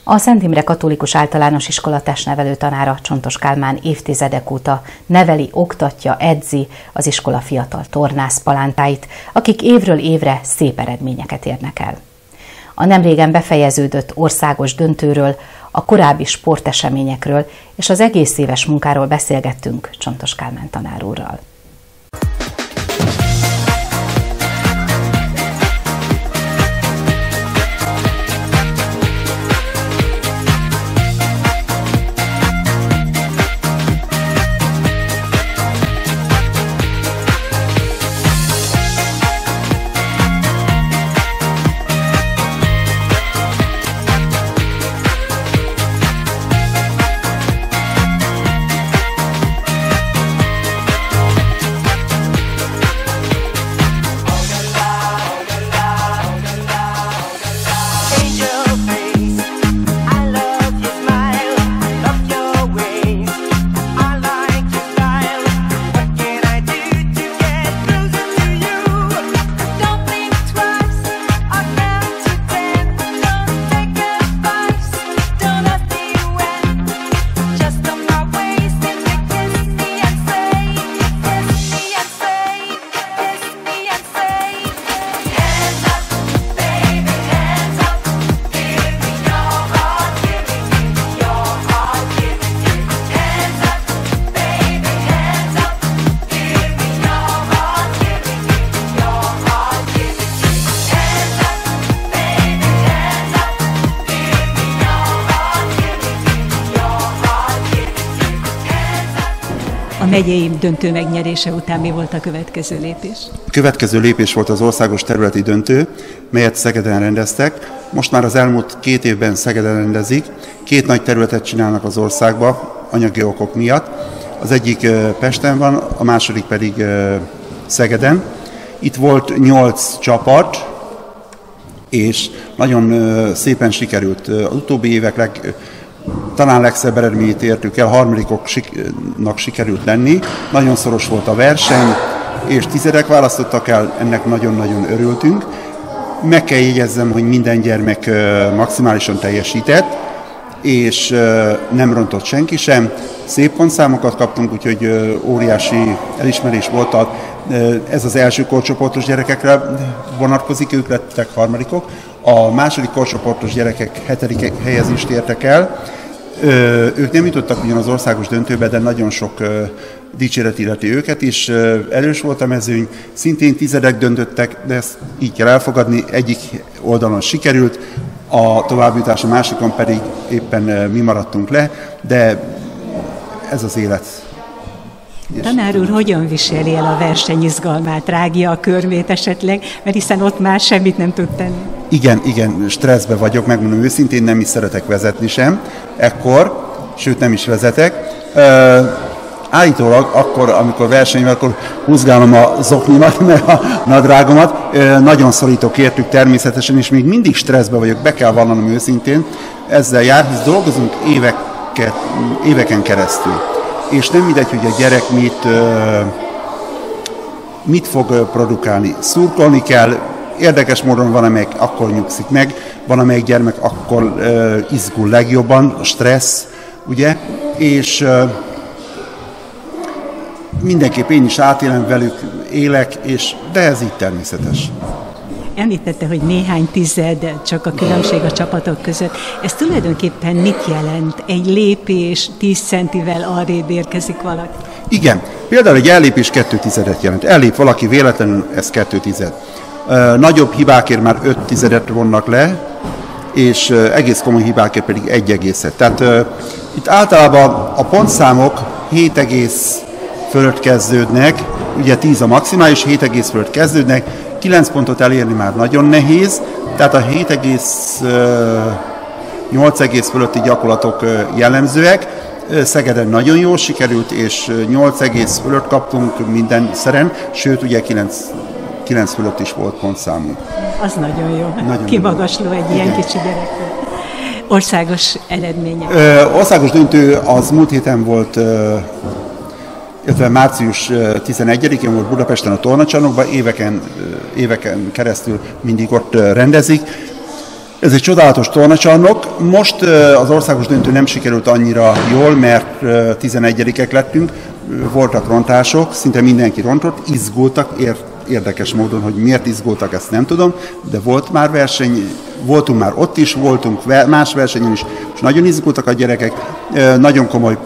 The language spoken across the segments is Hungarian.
A Szent Imre Katolikus Általános Iskola testnevelő tanára, Csontos Kálmán évtizedek óta neveli, oktatja, edzi az iskola fiatal tornász palántáit, akik évről évre szép eredményeket érnek el. A nemrégen befejeződött országos döntőről, a korábbi sporteseményekről és az egész éves munkáról beszélgettünk Csontos Kálmán tanár úrral. A megyei döntő megnyerése után mi volt a következő lépés? A következő lépés volt az országos területi döntő, melyet Szegeden rendeztek. Most már az elmúlt 2 évben Szegeden rendezik. 2 nagy területet csinálnak az országba anyagi okok miatt. Az egyik Pesten van, a második pedig Szegeden. Itt volt 8 csapat, és nagyon szépen sikerült. Az utóbbi évek talán legszebb eredményét értük el, harmadikoknak sikerült lenni. Nagyon szoros volt a verseny, és 10-ek választottak el, ennek nagyon-nagyon örültünk. Meg kell jegyezzem, hogy minden gyermek maximálisan teljesített, és nem rontott senki sem. Szép pontszámokat kaptunk, úgyhogy óriási elismerés volt. Ez az első korcsoportos gyerekekre vonatkozik, ők lettek harmadikok. A második korcsoportos gyerekek 7. helyezést értek el. Ők nem jutottak ugyan az országos döntőbe, de nagyon sok dicséret illeti őket is. Erős volt a mezőny, szintén 10-ek döntöttek, de ezt így kell elfogadni. Egyik oldalon sikerült, a továbbjutás, a másikon pedig éppen mi maradtunk le, de ez az élet. Tanár úr, hogyan viseli el a verseny izgalmát, rágja a körmét esetleg, mert hiszen ott már semmit nem tud tenni? Igen, stresszbe vagyok, megmondom őszintén, nem is szeretek vezetni sem, ekkor, sőt nem is vezetek. Állítólag akkor, amikor verseny van, akkor húzgálom a zoknimat, meg a nadrágomat, nagyon szorítok értük természetesen, és még mindig stresszbe vagyok, be kell vallanom őszintén, ezzel jár, hisz dolgozunk éveken keresztül. És nem mindegy, hogy a gyerek mit fog produkálni. Szurkolni kell, érdekes módon van, amelyik akkor nyugszik meg, van, amelyik gyermek akkor izgul legjobban, a stressz, ugye, és mindenképp én is átélem velük, élek, de ez így természetes. Említette, hogy néhány tized csak a különbség a csapatok között. Ez tulajdonképpen mit jelent? Egy lépés 10 centivel arrébb érkezik valaki? Igen, például egy ellépés 2 tizedet jelent. Ellép valaki véletlenül, ez 2 tized. Nagyobb hibákért már 5 tizedet vonnak le, és egész komoly hibákért pedig 1 egészet. Tehát itt általában a pontszámok 7 egész fölött kezdődnek, ugye 10 a maximális, 7 egész fölött kezdődnek, 9 pontot elérni már nagyon nehéz, tehát a 8 egész fölötti gyakorlatok jellemzőek. Szegeden nagyon jól sikerült, és 8 egész fölött kaptunk minden szeren, sőt ugye 9 fölött is volt pontszámunk. Az nagyon jó. Nagyon kimagasló egy ilyen kicsi gyerekről. Országos eredmények? Országos döntő az múlt héten volt, illetve március 11-én volt Budapesten a tornacsarnokban, éveken keresztül mindig ott rendezik. Ez egy csodálatos tornacsarnok. Most az országos döntő nem sikerült annyira jól, mert 11-ek lettünk, voltak rontások, szinte mindenki rontott, izgultak, érdekes módon, hogy miért izgultak, ezt nem tudom, de volt már verseny, voltunk már ott is, voltunk más versenyen is, és nagyon izgultak a gyerekek, nagyon komoly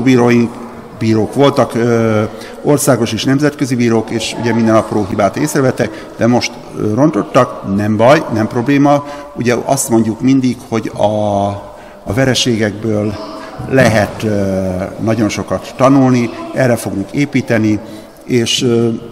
bírók voltak, országos és nemzetközi bírók, és ugye minden apró hibát észrevettek, de most rontottak, nem baj, nem probléma. Ugye azt mondjuk mindig, hogy a vereségekből lehet nagyon sokat tanulni, erre fogunk építeni, és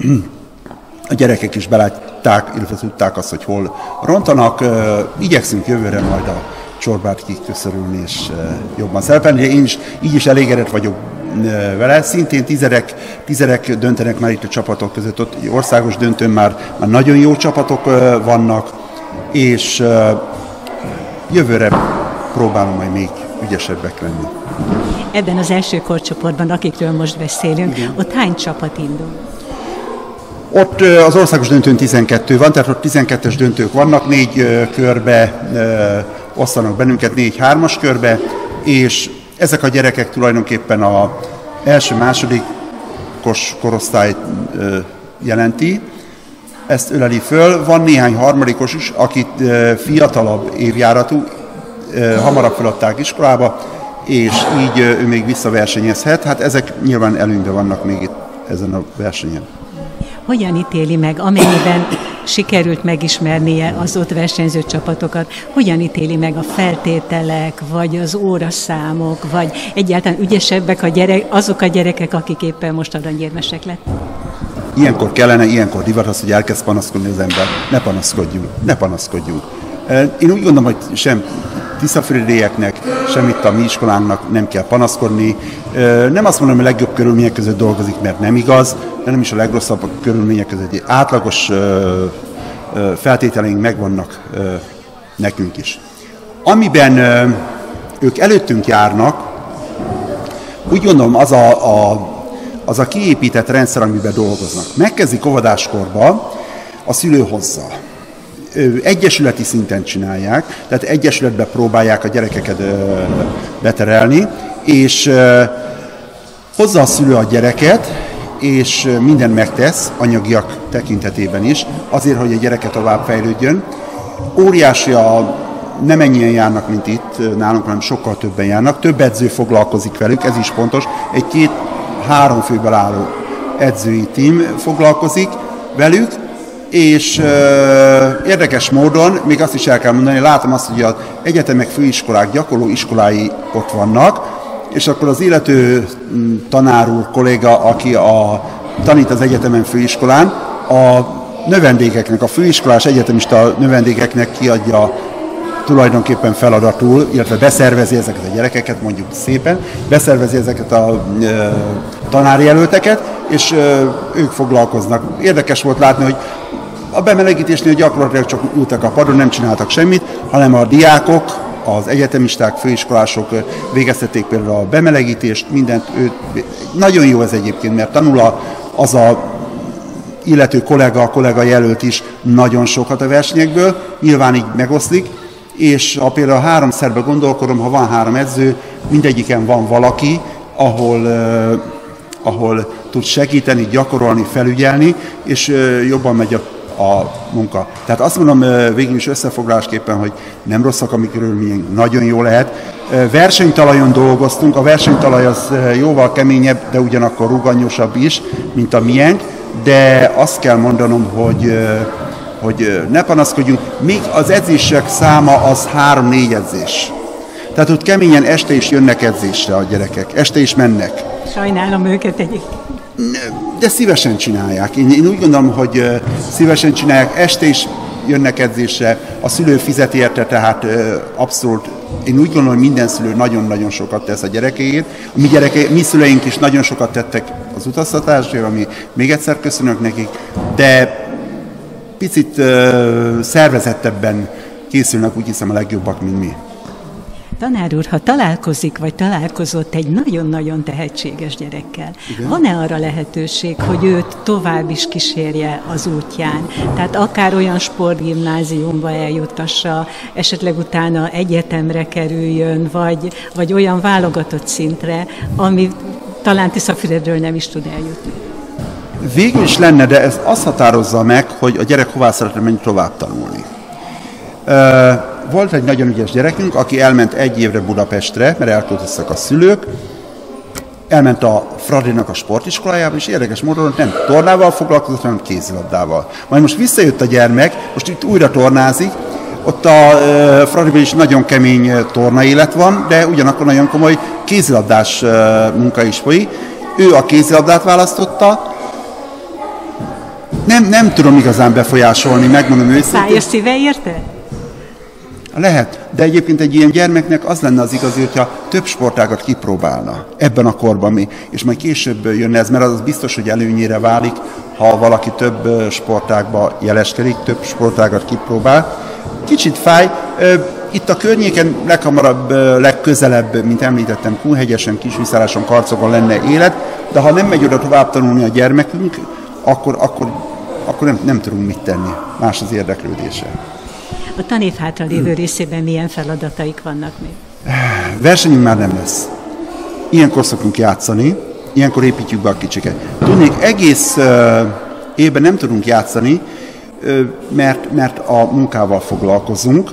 a gyerekek is belátták, illetve tudták azt, hogy hol rontanak. Igyekszünk jövőre majd a csorbát kiköszörülni és jobban szerepelni. Én is így is elégedett vagyok vele. Szintén tizedek döntenek már itt a csapatok között, ott országos döntőn már nagyon jó csapatok vannak, és jövőre próbálom majd még ügyesebbek lenni. Ebben az első korcsoportban, akikről most beszélünk, igen, ott hány csapat indul? Ott az országos döntőn 12 van, tehát ott 12-es döntők vannak, 4 körbe osztanak bennünket, 4-3-as körbe, és ezek a gyerekek tulajdonképpen az első-másodikos korosztályt jelenti, ezt öleli föl. Van néhány harmadikos is, akit fiatalabb évjáratú, hamarabb feladták iskolába, és így ő még visszaversenyezhet. Hát ezek nyilván előnyben vannak még itt ezen a versenyen. Hogyan ítéli meg, amennyiben sikerült megismernie az ott versenyző csapatokat, hogyan ítéli meg a feltételek, vagy az óraszámok, vagy egyáltalán ügyesebbek azok a gyerekek, akik éppen most aranyérmesek lettek? Ilyenkor divat az, hogy elkezd panaszkodni az ember. Ne panaszkodjunk. Én úgy gondolom, hogy sem tiszafüredieknek, sem itt a mi iskolánknak nem kell panaszkodni. Nem azt mondom, hogy a legjobb körülmények között dolgozik, mert nem igaz, de nem is a legrosszabb körülmények között. Átlagos feltételeink megvannak nekünk is. Amiben ők előttünk járnak, úgy gondolom az a kiépített rendszer, amiben dolgoznak. Megkezdik óvodáskorba, a szülő hozza. Egyesületi szinten csinálják, tehát egyesületbe próbálják a gyerekeket beterelni, és hozza a szülő a gyereket, és mindent megtesz, anyagiak tekintetében is, azért, hogy a gyereke tovább fejlődjön. Óriási nem ennyien járnak, mint itt nálunk, hanem sokkal többen járnak. Több edző foglalkozik velük, ez is fontos. Egy 2-3 főből álló edzői tím foglalkozik velük, és érdekes módon, még azt is el kell mondani, látom azt, hogy az egyetemek, főiskolák, gyakorló iskolái ott vannak, és akkor az illető tanár úr, kolléga, aki tanít az egyetemen, főiskolán, a növendékeknek, a főiskolás egyetemista növendékeknek kiadja tulajdonképpen feladatul, illetve beszervezi ezeket a gyerekeket, mondjuk szépen, beszervezi ezeket a tanárjelölteket, és ők foglalkoznak. Érdekes volt látni, hogy a bemelegítésnél gyakorlatilag csak ültek a padon, nem csináltak semmit, hanem a diákok, az egyetemisták, főiskolások végeztették például a bemelegítést, mindent. Nagyon jó ez egyébként, mert tanul az a illető kollega jelölt is nagyon sokat a versenyekből, nyilván így megoszlik, és ha például 3 szerbe gondolkodom, ha van 3 edző, mindegyiken van valaki, ahol tud segíteni, gyakorolni, felügyelni, és jobban megy a munka. Tehát azt mondom végül is összefoglalásképpen, hogy nem rosszak a mi körülmények, nagyon jó lehet. Versenytalajon dolgoztunk, a versenytalaj az jóval keményebb, de ugyanakkor rugalmasabb is, mint a miénk, de azt kell mondanom, hogy ne panaszkodjunk, még az edzések száma az 3-4 edzés. Tehát ott keményen este is jönnek edzésre a gyerekek, este is mennek. Sajnálom őket egyébként. De szívesen csinálják. Én úgy gondolom, hogy szívesen csinálják, este is jönnek edzésre, a szülő fizet érte, tehát abszolút, én úgy gondolom, hogy minden szülő nagyon-nagyon sokat tesz a gyerekéért. Mi szüleink is nagyon sokat tettek az utaztatásért, ami még egyszer köszönök nekik, de picit szervezettebben készülnek, úgy hiszem, a legjobbak, mint mi. Tanár úr, ha találkozik, vagy találkozott egy nagyon-nagyon tehetséges gyerekkel, van-e arra lehetőség, hogy őt tovább is kísérje az útján? Tehát akár olyan sportgimnáziumba eljuttassa, esetleg utána egyetemre kerüljön, vagy olyan válogatott szintre, ami talán Tiszafüredről nem is tud eljutni. Végül is lenne, de ez azt határozza meg, hogy a gyerek hová szeretne menni tovább tanulni. Volt egy nagyon ügyes gyerekünk, aki elment egy évre Budapestre, mert elköltöztek a szülők, elment a Fradinak a sportiskolájába, és érdekes módon nem tornával foglalkozott, hanem kézilabdával. Majd most visszajött a gyermek, most itt újra tornázik, ott a Fradiban is nagyon kemény torna élet van, de ugyanakkor nagyon komoly kézilabdás munka is folyik. Ő a kézilabdát választotta, nem tudom igazán befolyásolni, megmondom őszintén. Fáj a szíve érte? Lehet, de egyébként egy ilyen gyermeknek az lenne az igazi, hogyha több sportágat kipróbálna ebben a korban, és majd később jönne ez, mert az biztos, hogy előnyére válik, ha valaki több sportágba jeleskedik, több sportágat kipróbál. Kicsit fáj, itt a környéken leghamarabb, legközelebb, mint említettem, Kunhegyesen, Kisviszáláson, Karcogon lenne élet, de ha nem megy oda tovább tanulni a gyermekünk, akkor nem tudunk mit tenni, más az érdeklődése. A tanév hátralévő részében milyen feladataik vannak még? Versenyünk már nem lesz. Ilyenkor szokunk játszani, ilyenkor építjük be a kicsiket. Tudnék, egész évben nem tudunk játszani, mert a munkával foglalkozunk.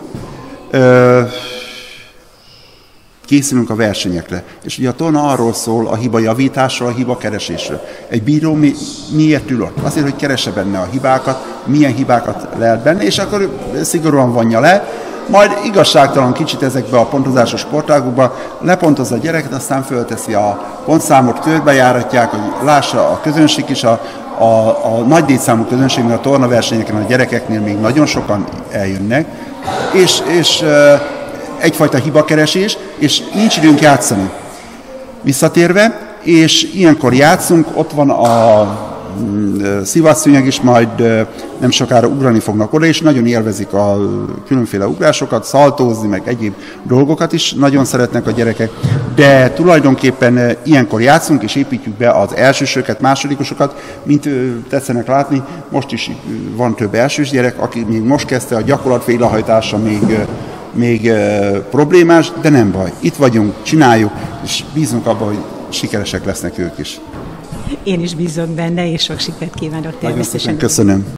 Készülünk a versenyekre. És ugye a torna arról szól, a hiba javításról, a hiba keresésről. Egy bíró miért ül ott? Azért, hogy keresse benne a hibákat, milyen hibákat lehet benne, és akkor szigorúan vonja le. Majd igazságtalan kicsit ezekbe a pontozásos sportágokba lepontozza a gyereket, aztán fölteszi a pontszámot, körbejáratják, hogy lássa a közönség is, a nagy létszámú közönség, mert a tornaversenyeken a gyerekeknél még nagyon sokan eljönnek, és egyfajta hibakeresés, és nincs időnk játszani. Visszatérve, és ilyenkor játszunk, ott van a szivatszőnyeg is, majd nem sokára ugrani fognak oda, és nagyon élvezik a különféle ugrásokat, szaltózni, meg egyéb dolgokat is nagyon szeretnek a gyerekek, de tulajdonképpen ilyenkor játszunk, és építjük be az elsősöket, másodikosokat, mint tetszenek látni, most is van több elsős gyerek, aki még most kezdte, a gyakorlat végrehajtása még problémás, de nem baj. Itt vagyunk, csináljuk, és bízunk abban, hogy sikeresek lesznek ők is. Én is bízom benne, és sok sikert kívánok természetesen. Köszönöm.